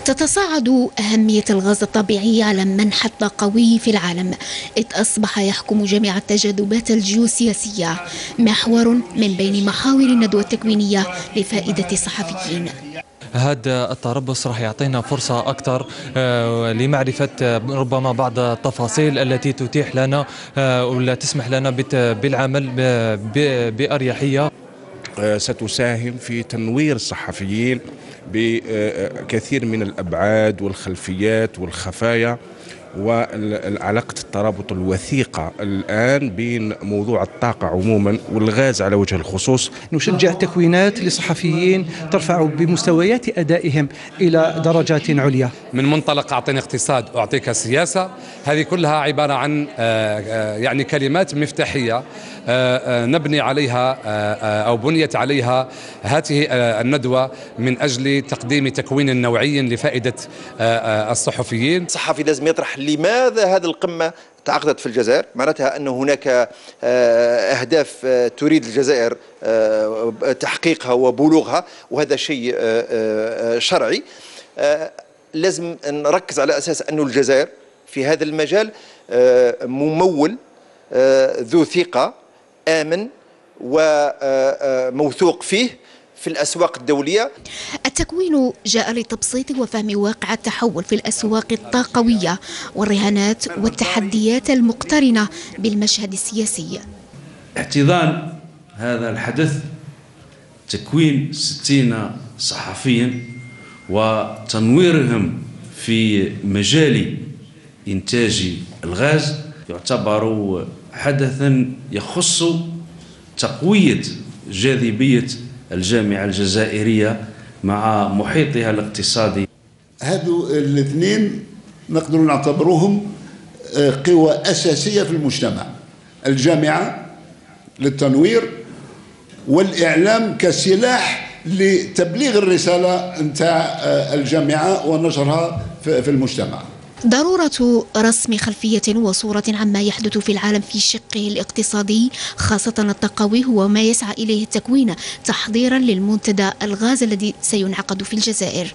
تتصاعد أهمية الغاز الطبيعي على منحى قوي في العالم، إذ أصبح يحكم جميع التجاذبات الجيوسياسية، محور من بين محاور الندوة التكوينية لفائدة الصحفيين. هذا التربص راح يعطينا فرصة أكثر لمعرفة ربما بعض التفاصيل التي تتيح لنا ولا تسمح لنا بالعمل بأريحية. ستساهم في تنوير الصحفيين بكثير من الأبعاد والخلفيات والخفايا وعلاقة الترابط الوثيقة الآن بين موضوع الطاقة عموما والغاز على وجه الخصوص. نشجع تكوينات لصحفيين ترفع بمستويات أدائهم إلى درجات عليا. من منطلق أعطيني اقتصاد أعطيك سياسة، هذه كلها عبارة عن يعني كلمات مفتاحية نبني عليها أو بنيت عليها هذه الندوة من أجل تقديم تكوين نوعي لفائدة الصحفيين. الصحفي لازم يطرح لماذا هذه القمة تعقدت في الجزائر، معناتها أن هناك أهداف تريد الجزائر تحقيقها وبلوغها، وهذا شيء شرعي. لازم نركز على أساس أن الجزائر في هذا المجال ممول ذو ثقة آمن وموثوق فيه في الأسواق الدولية. التكوين جاء لتبسيط وفهم واقع التحول في الأسواق الطاقوية والرهانات والتحديات المقترنة بالمشهد السياسي. احتضان هذا الحدث تكوين 60 صحفيا وتنويرهم في مجال إنتاج الغاز يعتبر حدثا يخص تقوية جاذبية الجامعة الجزائرية مع محيطها الاقتصادي. هذو الاثنين نقدر نعتبروهم قوى أساسية في المجتمع، الجامعة للتنوير والإعلام كسلاح لتبليغ الرسالة نتاع الجامعة ونشرها في المجتمع. ضرورة رسم خلفية وصورة عما يحدث في العالم في شقه الاقتصادي خاصة الطاقوي هو ما يسعى إليه التكوين تحضيرا للمنتدى الغاز الذي سينعقد في الجزائر.